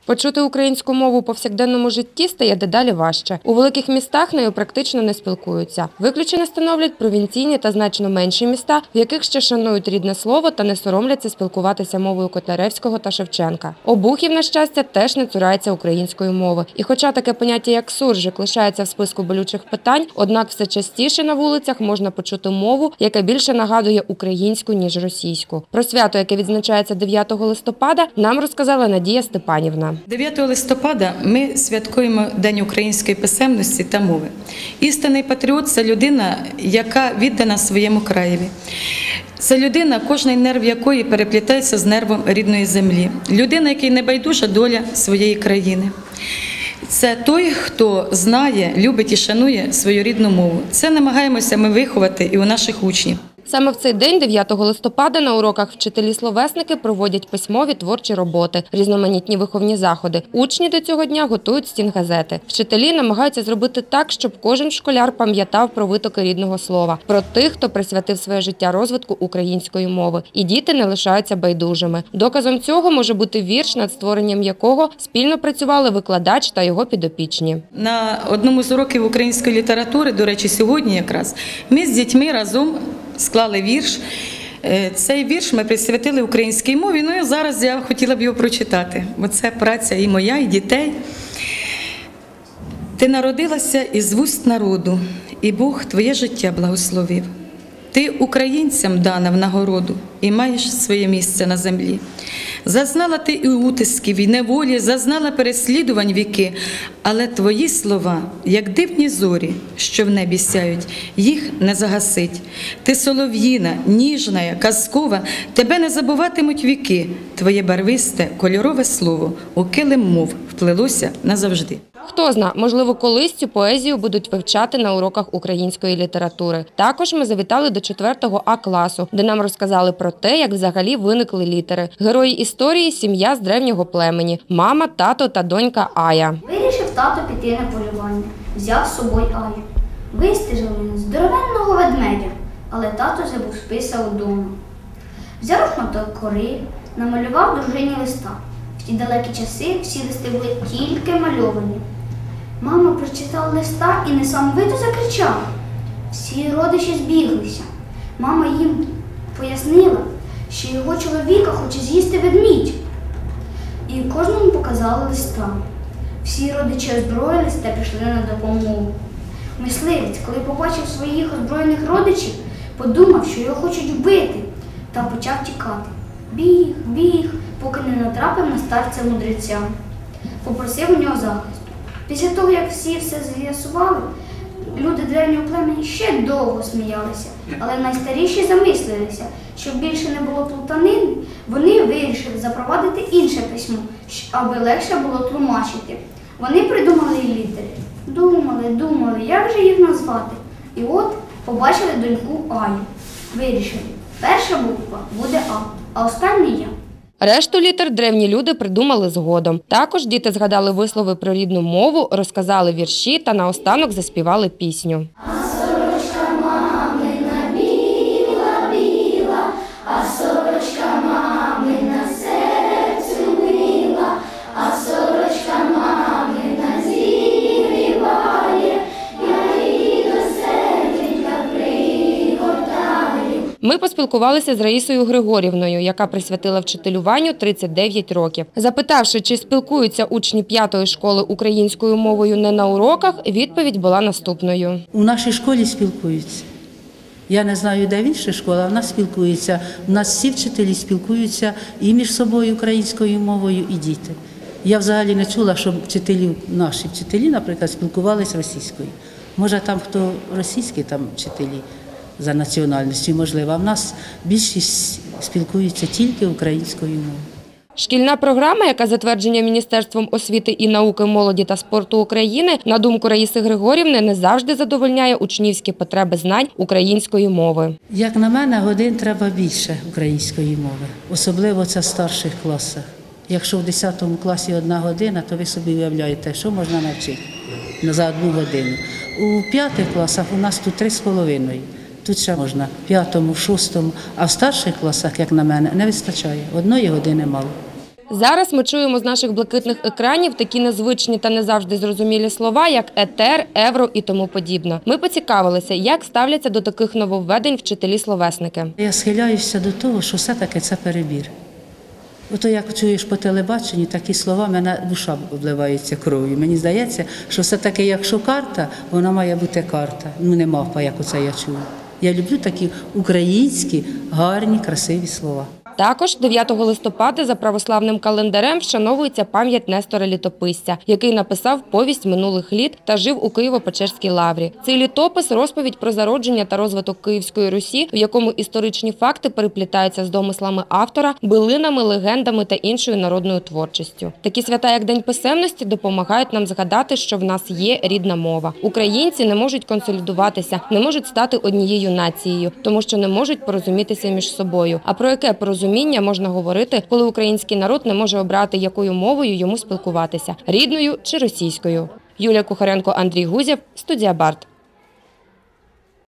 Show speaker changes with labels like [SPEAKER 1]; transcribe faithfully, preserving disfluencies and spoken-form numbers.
[SPEAKER 1] Почути українську мову у повсякденному житті стає дедалі важче. У великих містах нею практично не спілкуються. Виключення становлять провінційні та значно менші міста, в яких ще шанують рідне слово та не соромляться спілкуватися мовою Котляревського та Шевченка. Обухів, на щастя, теж не цурається української мови. І хоча таке поняття, як суржик, лишається в списку болючих питань, однак все частіше на вулицях можна почути мову, яка більше нагадує українську, ніж російську. Про свято, яке відзначається дев'ятого листопада, нам розказала Надія Степанівна.
[SPEAKER 2] дев'ятого листопада ми святкуємо День української писемності та мови. Істинний патріот – це людина, яка віддана своєму краєві. Це людина, кожний нерв якої переплітається з нервом рідної землі. Людина, якій не байдужа доля своєї країни. Це той, хто знає, любить і шанує свою рідну мову. Це намагаємося ми виховати і у наших учнів.
[SPEAKER 1] Саме в цей день, дев'ятого листопада, на уроках вчителі-словесники проводять письмові творчі роботи, різноманітні виховні заходи. Учні до цього дня готують стінгазети. Вчителі намагаються зробити так, щоб кожен школяр пам'ятав про витоки рідного слова, про тих, хто присвятив своє життя розвитку української мови. І діти не лишаються байдужими. Доказом цього може бути вірш, над створенням якого спільно працювали викладач та його підопічні.
[SPEAKER 2] На одному з уроків української літератури, до речі, сьогодні якраз, ми з дітьми разом склали вірш. Цей вірш ми присвятили українській мові, ну і зараз я хотіла б його прочитати, бо це праця і моя, і дітей. Ти народилася із вуст народу, і Бог твоє життя благословив. Ти українцям дана в нагороду і маєш своє місце на землі. Зазнала ти і утисків, і неволі, зазнала переслідувань віки, але твої слова, як дивні зорі, що в небі сяють, їх не загасить. Ти солов'їна, ніжна, казкова, тебе не забуватимуть віки. Твоє барвисте, кольорове слово у килим мов вплилося назавжди.
[SPEAKER 1] Хто зна, можливо, колись цю поезію будуть вивчати на уроках української літератури. Також ми завітали до четвертого А класу, де нам розказали про те, як взагалі виникли літери. Герої історії – сім'я з древнього племені – мама, тато та донька Ая.
[SPEAKER 3] Вирішив тато піти на полювання, взяв з собою Аю. Вистежив він здоровенного ведмедя, але тато забув списа удома. Взяв шматок кори, намалював дружині листа. В ті далекі часи всі листи були тільки мальовані. Мама прочитала листа і несамовито закричала. Всі родичі збіглися. Мама їм пояснила, що його чоловіка хоче з'їсти ведмідь. І кожному показали листа. Всі родичі озброїлись та пішли на допомогу. Мисливець, коли побачив своїх озброєних родичів, подумав, що його хочуть вбити, та почав тікати. Біг, біг, поки не натрапив на старця-мудреця. Попросив у нього захисту. Після того, як всі все з'ясували, люди древнього племені ще довго сміялися, але найстаріші замислилися, щоб більше не було плутанин, вони вирішили запровадити інше письмо, аби легше було тлумачити. Вони придумали літери. Думали, думали, як же їх назвати. І от побачили доньку Аю. Вирішили, перша буква буде А, а остання Я.
[SPEAKER 1] Решту літер древні люди придумали згодом. Також діти згадали вислови про рідну мову, розказали вірші та наостанок заспівали пісню.
[SPEAKER 3] А сорочка мамина біла-біла, а сорочка мамина серцю мила, а сорочка мамина зігріває, я її до серденька пригортаю.
[SPEAKER 1] Ми поспілкувалися з Раїсою Григорівною, яка присвятила вчителюванню тридцять дев'ять років. Запитавши, чи спілкуються учні п'ятої школи українською мовою не на уроках, відповідь була наступною.
[SPEAKER 4] У нашій школі спілкуються. Я не знаю, де в інших школах, а в нас спілкуються. У нас всі вчителі спілкуються і між собою українською мовою, і діти. Я взагалі не чула, щоб вчителі, наші вчителі, наприклад, спілкувалися російською. Може, там хто російські там вчителі за національністю, можливо, а в нас більшість спілкуються тільки українською мовою.
[SPEAKER 1] Шкільна програма, яка затверджена Міністерством освіти і науки, молоді та спорту України, на думку Раїси Григорівни, не завжди задовольняє учнівські потреби знань української мови.
[SPEAKER 4] Як на мене, годин треба більше української мови, особливо це в старших класах. Якщо в десятому класі одна година, то ви собі уявляєте, що можна навчити за одну годину. У п'ятих класах у нас тут три з половиною. Тут ще можна в п'ятому, в шостому, а в старших класах, як на мене, не вистачає. Одної години мало.
[SPEAKER 1] Зараз ми чуємо з наших блакитних екранів такі незвичні та не завжди зрозумілі слова, як етер, евро і тому подібне. Ми поцікавилися, як ставляться до таких нововведень вчителі-словесники.
[SPEAKER 4] Я схиляюся до того, що все-таки це перебір. Ото як чуєш по телебаченню, такі слова, мене душа обливається кров'ю. Мені здається, що все-таки, якщо карта, вона має бути карта. Ну, не мавпа, як оце я чую. Я люблю такі українські, гарні, красиві слова.
[SPEAKER 1] Також дев'ятого листопада за православним календарем вшановується пам'ять Нестора Літописця, який написав повість минулих літ та жив у Києво-Печерській лаврі. Цей літопис – розповідь про зародження та розвиток Київської Русі, в якому історичні факти переплітаються з домислами автора, билинами, легендами та іншою народною творчістю. Такі свята, як День писемності, допомагають нам згадати, що в нас є рідна мова. Українці не можуть консолідуватися, не можуть стати однією нацією, тому що не можуть порозумітися між собою. А про яке порозуміння можна говорити, коли український народ не може обрати, якою мовою йому спілкуватися – рідною чи російською? Юлія Кухаренко, Андрій Гузєв, студія Барт.